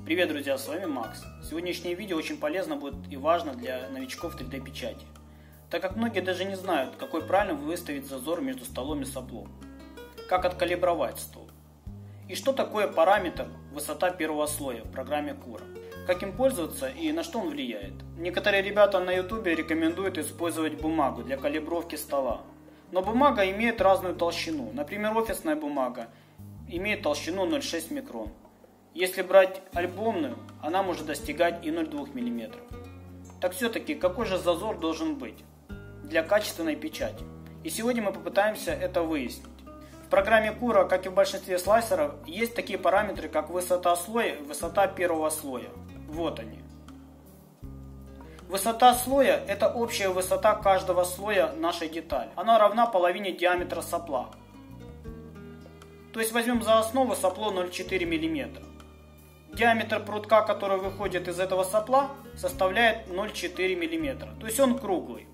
Привет, друзья, с вами Макс. Сегодняшнее видео очень полезно будет и важно для новичков 3D печати, так как многие даже не знают, какой правильно выставить зазор между столом и соплом, как откалибровать стол, и что такое параметр высота первого слоя в программе Cura, как им пользоваться и на что он влияет. Некоторые ребята на YouTube рекомендуют использовать бумагу для калибровки стола, но бумага имеет разную толщину. Например, офисная бумага имеет толщину 0,6 микрон. Если брать альбомную, она может достигать и 0,2 мм. Так все-таки, какой же зазор должен быть для качественной печати? И сегодня мы попытаемся это выяснить. В программе Cura, как и в большинстве слайсеров, есть такие параметры, как высота слоя и высота первого слоя. Вот они. Высота слоя – это общая высота каждого слоя нашей детали. Она равна половине диаметра сопла. То есть возьмем за основу сопло 0,4 мм. Диаметр прутка, который выходит из этого сопла, составляет 0,4 мм. То есть он круглый.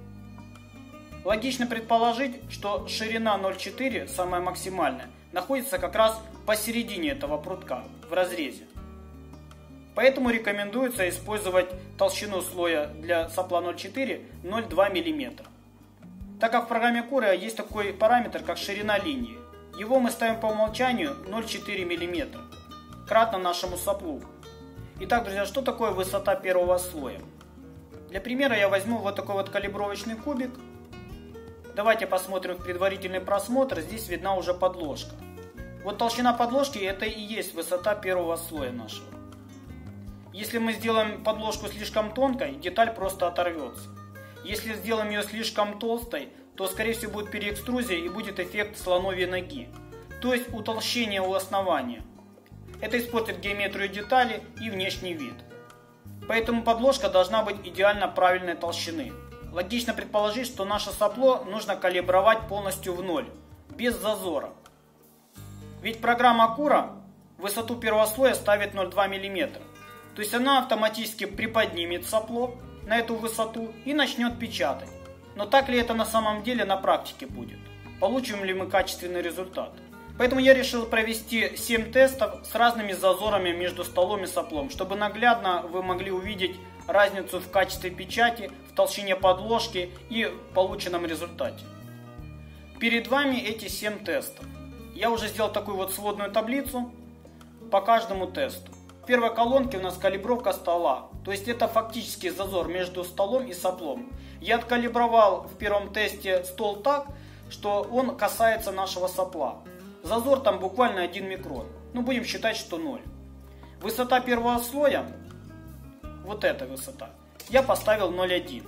Логично предположить, что ширина 0,4, самая максимальная, находится как раз посередине этого прутка, в разрезе. Поэтому рекомендуется использовать толщину слоя для сопла 0,4 0,2 мм. Так как в программе Cura есть такой параметр, как ширина линии. Его мы ставим по умолчанию 0,4 мм, кратно нашему соплу. Итак, друзья, что такое высота первого слоя? Для примера я возьму вот такой вот калибровочный кубик. Давайте посмотрим в предварительный просмотр. Здесь видна уже подложка. Вот толщина подложки — это и есть высота первого слоя нашего. Если мы сделаем подложку слишком тонкой, деталь просто оторвется. Если сделаем ее слишком толстой, то скорее всего будет переэкструзия и будет эффект слоновьей ноги. То есть утолщение у основания. Это испортит геометрию детали и внешний вид. Поэтому подложка должна быть идеально правильной толщины. Логично предположить, что наше сопло нужно калибровать полностью в ноль, без зазора. Ведь программа Cura высоту первого слоя ставит 0,2 мм. То есть она автоматически приподнимет сопло на эту высоту и начнет печатать. Но так ли это на самом деле на практике будет? Получим ли мы качественный результат? Поэтому я решил провести 7 тестов с разными зазорами между столом и соплом, чтобы наглядно вы могли увидеть разницу в качестве печати, в толщине подложки и в полученном результате. Перед вами эти 7 тестов. Я уже сделал такую вот сводную таблицу по каждому тесту. В первой колонке у нас калибровка стола, то есть это фактически зазор между столом и соплом. Я откалибровал в первом тесте стол так, что он касается нашего сопла. Зазор там буквально 1 микрон. Ну, будем считать, что 0. Высота первого слоя, вот эта высота, я поставил 0,1.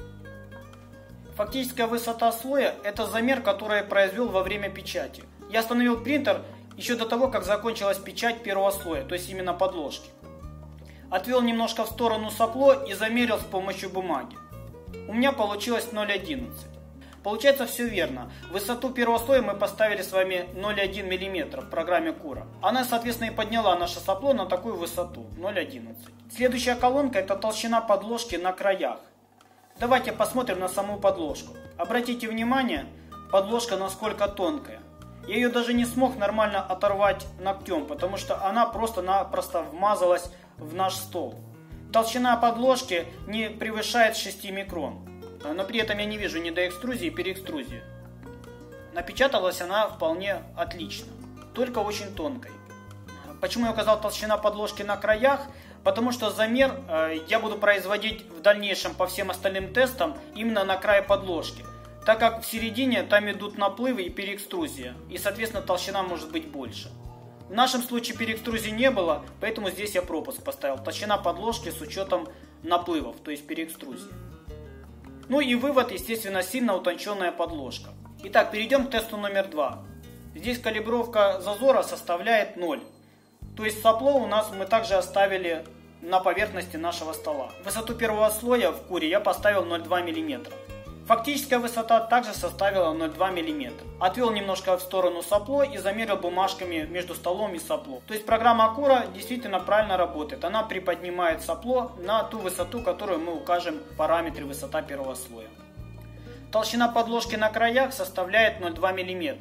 Фактическая высота слоя – это замер, который я произвел во время печати. Я остановил принтер еще до того, как закончилась печать первого слоя, то есть именно подложки. Отвел немножко в сторону сопло и замерил с помощью бумаги. У меня получилось 0,11. Получается все верно. Высоту первого слоя мы поставили с вами 0,1 мм в программе Cura. Она, соответственно, и подняла наше сопло на такую высоту 0,11. Следующая колонка — это толщина подложки на краях. Давайте посмотрим на саму подложку. Обратите внимание, подложка насколько тонкая. Я ее даже не смог нормально оторвать ногтем, потому что она просто-напросто вмазалась в наш стол. Толщина подложки не превышает 6 микрон. Но при этом я не вижу ни доэкструзии, ни переэкструзии. Напечаталась она вполне отлично, только очень тонкой. Почему я указал толщина подложки на краях? Потому что замер я буду производить в дальнейшем по всем остальным тестам именно на крае подложки. Так как в середине там идут наплывы и переэкструзия, и соответственно толщина может быть больше. В нашем случае переэкструзии не было, поэтому здесь я пропуск поставил. Толщина подложки с учетом наплывов, то есть переэкструзии. Ну и вывод, естественно, сильно утонченная подложка. Итак, перейдем к тесту номер 2. Здесь калибровка зазора составляет 0. То есть сопло у нас мы также оставили на поверхности нашего стола. Высоту первого слоя в Cura я поставил 0,2 мм. Фактическая высота также составила 0,2 мм. Отвел немножко в сторону сопло и замерил бумажками между столом и соплом. То есть программа Cura действительно правильно работает. Она приподнимает сопло на ту высоту, которую мы укажем в параметре высота первого слоя. Толщина подложки на краях составляет 0,2 мм.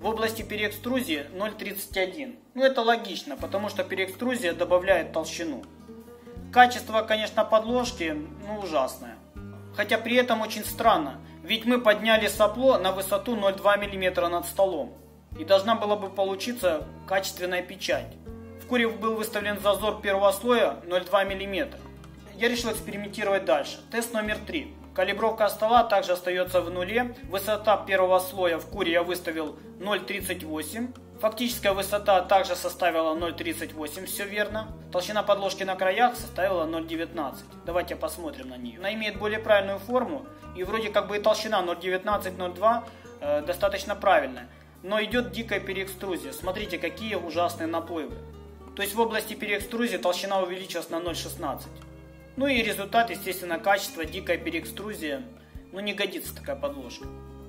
В области переэкструзии 0,31. Ну это логично, потому что переэкструзия добавляет толщину. Качество, конечно, подложки, ужасное. Хотя при этом очень странно, ведь мы подняли сопло на высоту 0,2 мм над столом. И должна была бы получиться качественная печать. В куре был выставлен зазор первого слоя 0,2 мм. Я решил экспериментировать дальше. Тест номер 3. Калибровка стола также остается в нуле. Высота первого слоя в куре я выставил 0,38. Фактическая высота также составила 0,38, все верно. Толщина подложки на краях составила 0,19. Давайте посмотрим на нее. Она имеет более правильную форму. И вроде как бы и толщина 0,19, 0,2 достаточно правильная. Но идет дикая переэкструзия. Смотрите, какие ужасные наплывы. То есть в области переэкструзии толщина увеличилась на 0,16. Ну и результат, естественно, качество, дикая переэкструзия. Не годится такая подложка.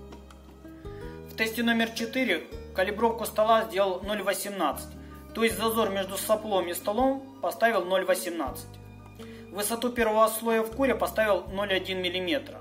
В тесте номер 4 калибровку стола сделал 0,18. То есть зазор между соплом и столом поставил 0,18. Высоту первого слоя в куре поставил 0,1 мм.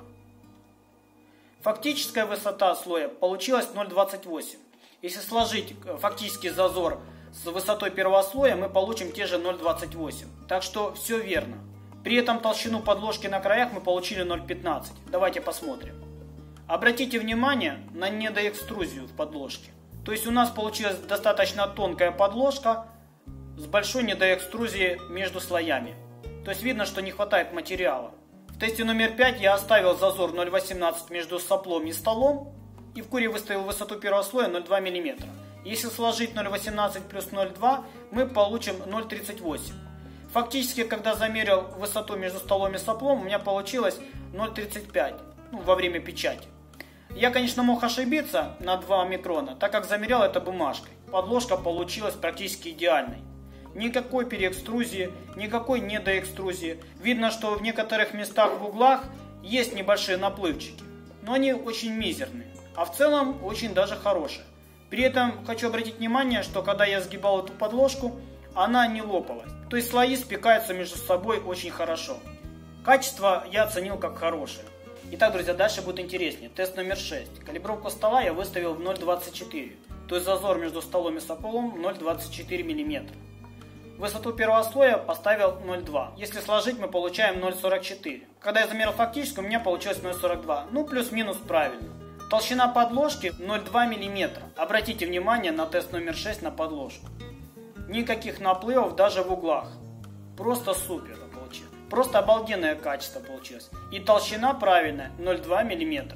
Фактическая высота слоя получилась 0,28. Если сложить фактический зазор с высотой первого слоя, мы получим те же 0,28. Так что все верно. При этом толщину подложки на краях мы получили 0,15. Давайте посмотрим. Обратите внимание на недоэкструзию в подложке. То есть у нас получилась достаточно тонкая подложка с большой недоэкструзией между слоями. То есть видно, что не хватает материала. В тесте номер 5 я оставил зазор 0,18 между соплом и столом. И в куре выставил высоту первого слоя 0,2 мм. Если сложить 0,18 плюс 0,2, мы получим 0,38. Фактически, когда замерил высоту между столом и соплом, у меня получилось 0,35 во время печати. Я, конечно, мог ошибиться на 2 микрона, так как замерял это бумажкой. Подложка получилась практически идеальной. Никакой переэкструзии, никакой недоэкструзии. Видно, что в некоторых местах в углах есть небольшие наплывчики, но они очень мизерные, а в целом очень даже хорошие. При этом хочу обратить внимание, что когда я сгибал эту подложку, она не лопалась. То есть слои спекаются между собой очень хорошо. Качество я оценил как хорошее. Итак, друзья, дальше будет интереснее. Тест номер 6. Калибровку стола я выставил в 0,24. То есть зазор между столом и соплом 0,24 мм. Высоту первого слоя поставил 0,2. Если сложить, мы получаем 0,44. Когда я замерил фактически, у меня получилось 0,42. Плюс-минус правильно. Толщина подложки 0,2 мм. Обратите внимание на тест номер 6 на подложку. Никаких наплывов даже в углах. Просто супер получилось. Просто обалденное качество получилось. И толщина правильная 0,2 мм.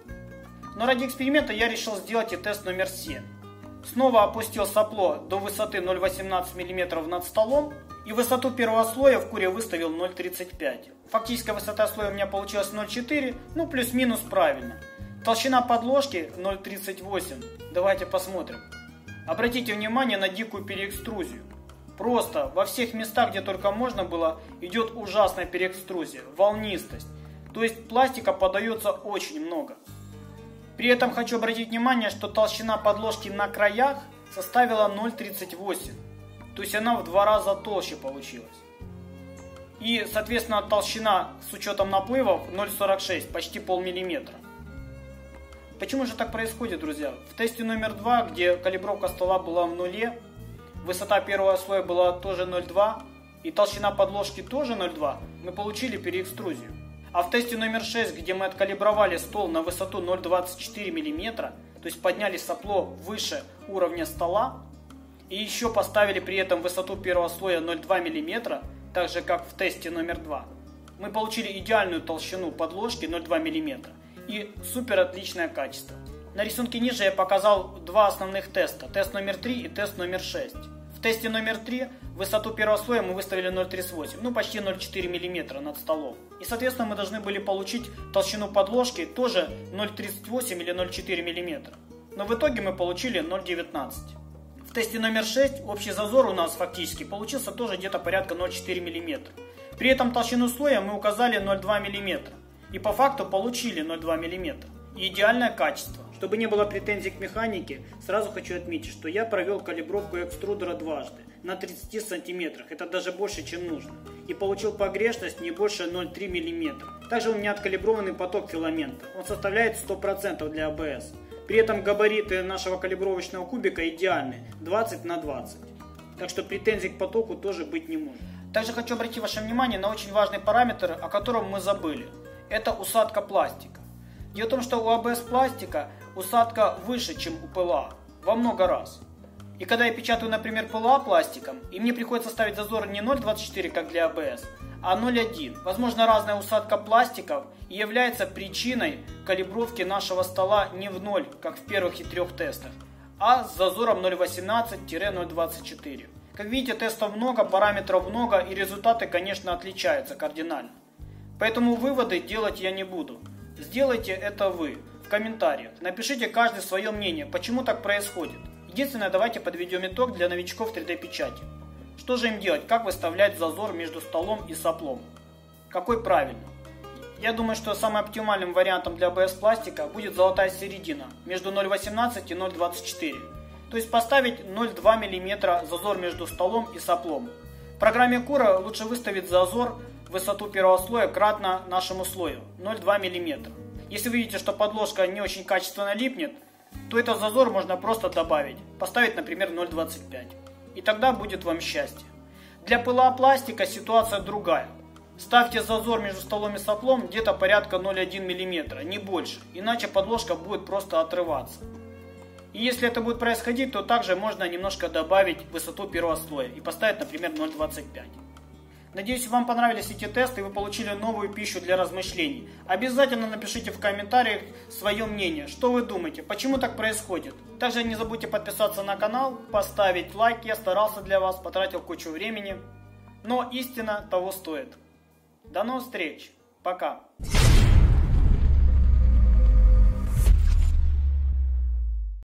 Но ради эксперимента я решил сделать и тест номер 7. Снова опустил сопло до высоты 0,18 мм над столом. И высоту первого слоя в куре выставил 0,35. Фактическая высота слоя у меня получилась 0,4. Плюс-минус правильно. Толщина подложки 0,38. Давайте посмотрим. Обратите внимание на дикую переэкструзию. Просто во всех местах, где только можно было, идет ужасная переэкструзия, волнистость. То есть пластика подается очень много. При этом хочу обратить внимание, что толщина подложки на краях составила 0,38. То есть она в 2 раза толще получилась. И, соответственно, толщина с учетом наплывов 0,46, почти полмиллиметра. Почему же так происходит, друзья? В тесте номер 2, где калибровка стола была в нуле, высота первого слоя была тоже 0,2 и толщина подложки тоже 0,2, мы получили переэкструзию. А в тесте номер 6, где мы откалибровали стол на высоту 0,24 мм, то есть подняли сопло выше уровня стола, и еще поставили при этом высоту первого слоя 0,2 мм, так же как в тесте номер 2, мы получили идеальную толщину подложки 0,2 мм. И супер отличное качество. На рисунке ниже я показал 2 основных теста. Тест номер 3 и тест номер 6. В тесте номер 3 высоту первого слоя мы выставили 0,38, почти 0,4 мм над столом. И соответственно мы должны были получить толщину подложки тоже 0,38 или 0,4 мм. Но в итоге мы получили 0,19. В тесте номер 6 общий зазор у нас фактически получился тоже где-то порядка 0,4 мм. При этом толщину слоя мы указали 0,2 мм. И по факту получили 0,2 мм. И идеальное качество. Чтобы не было претензий к механике, сразу хочу отметить, что я провел калибровку экструдера дважды, на 30 см. Это даже больше, чем нужно. И получил погрешность не больше 0,3 мм. Также у меня откалиброванный поток филамента. Он составляет 100% для АБС. При этом габариты нашего калибровочного кубика идеальны, 20 на 20. Так что претензий к потоку тоже быть не может. Также хочу обратить ваше внимание на очень важный параметр, о котором мы забыли. Это усадка пластика. Дело в том, что у АБС пластика усадка выше, чем у ПЛА, во много раз. И когда я печатаю, например, ПЛА пластиком, и мне приходится ставить зазор не 0,24, как для АБС, а 0,1. Возможно, разная усадка пластиков и является причиной калибровки нашего стола не в 0, как в первых и 3 тестах, а с зазором 0,18-0,24. Как видите, тестов много, параметров много, и результаты, конечно, отличаются кардинально. Поэтому выводы делать я не буду. Сделайте это вы в комментариях. Напишите каждый свое мнение, почему так происходит. Единственное, давайте подведем итог для новичков 3D-печати. Что же им делать? Как выставлять зазор между столом и соплом? Какой правильный? Я думаю, что самым оптимальным вариантом для АБС пластика будет золотая середина между 0,18 и 0,24. То есть поставить 0,2 мм зазор между столом и соплом. В программе Cura лучше выставить зазор в высоту первого слоя кратно нашему слою 0,2 мм. Если вы видите, что подложка не очень качественно липнет, то этот зазор можно просто добавить, поставить, например, 0,25. И тогда будет вам счастье. Для ПЛА пластика ситуация другая. Ставьте зазор между столом и соплом где-то порядка 0,1 мм, не больше, иначе подложка будет просто отрываться. И если это будет происходить, то также можно немножко добавить высоту первого слоя и поставить, например, 0,25. Надеюсь, вам понравились эти тесты и вы получили новую пищу для размышлений. Обязательно напишите в комментариях свое мнение, что вы думаете, почему так происходит. Также не забудьте подписаться на канал, поставить лайк, я старался для вас, потратил кучу времени. Но истина того стоит. До новых встреч, пока!